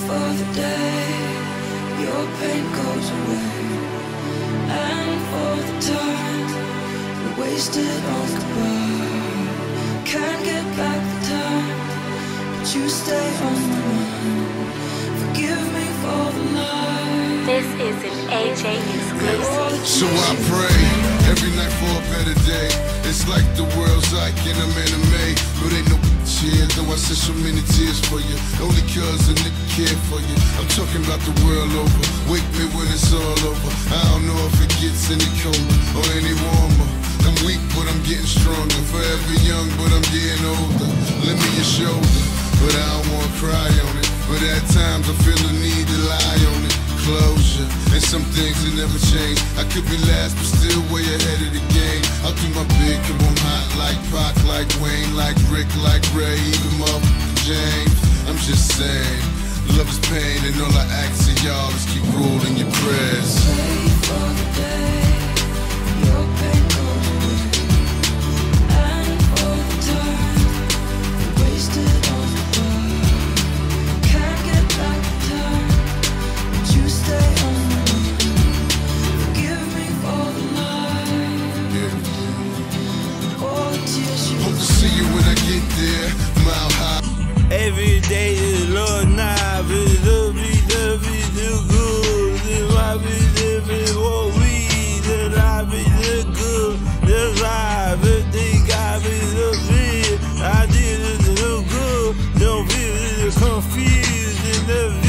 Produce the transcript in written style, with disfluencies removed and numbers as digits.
for the day your pain goes away, and for the time we wasted on goodbye. Can't get back the time, but you stay on my mind. Forgive me for the lie. This is an AJ exclusive. So I pray every night for a better day. It's like the world's like in an anime, but ain't no cheers. Though I shed so many tears for you, only cause a nigga care for you. I'm talking about the world over. Wake me when it's all over. I don't know if it gets any colder or any warmer. I'm weak, but I'm getting stronger. Forever young, but I'm getting older. Lend me your shoulder, but I don't wanna cry on it. But at times I feel the need to lie on it. Closure, and some things that never change. I could be last, but still way ahead of the game. I'll do my big, come on hot like Pac, like Wayne, like Rick, like Ray, even motherfucking James. I'm just saying, love is pain, and all I ask of y'all is keep ruling your prayers. Wait for the day your pain goes away, and for the time we wasted on goodbye. Can't get back the time, but you stay on my mind. Forgive me for the lie, all the tears you Hope to see you when I get there, mile high. Every day is Lord now, be good, this why we live in what we, the life is good, the life, everything got me the feel, I did it so good, don't feel confused in the